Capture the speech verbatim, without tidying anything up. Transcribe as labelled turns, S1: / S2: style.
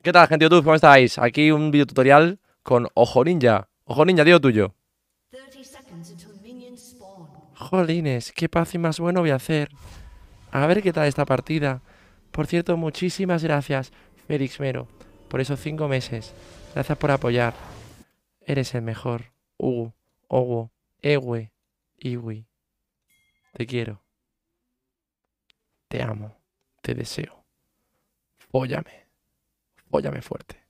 S1: ¿Qué tal, gente de YouTube? ¿Cómo estáis? Aquí un video tutorial con Ojo Ninja. Ojo Ninja, tío tuyo. Jolines, qué paz y más bueno voy a hacer. A ver qué tal esta partida. Por cierto, muchísimas gracias, Félix Mero, por esos cinco meses. Gracias por apoyar. Eres el mejor. Ugu, Ogu, Ewe, Iwi. Te quiero. Te amo. Te deseo. Fóllame. Fóllame fuerte.